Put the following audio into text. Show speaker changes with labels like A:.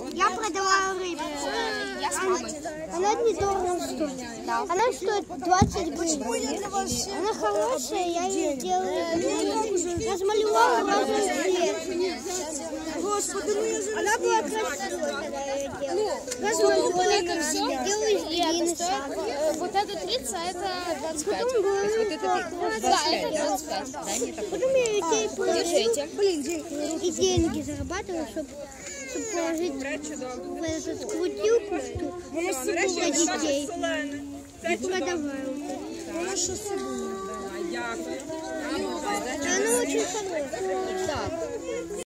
A: Я продавала рыбу.
B: Я с мамой.
A: Она недорого стоит. Да. Она стоит 20 гривен. Она хорошая, я ее делаю. Размалевала разный цвет. Она была красивая, когда я ее делала.
B: Это все?
A: Делаю из глины.
B: Вот это 30, а это 25.
A: Потом было
B: Да, это 25.
A: Потом я ее
B: Держите.
A: и деньги зарабатываю, чтобы положить в эту крутилку для детей. И продаваю. Она очень хорошая.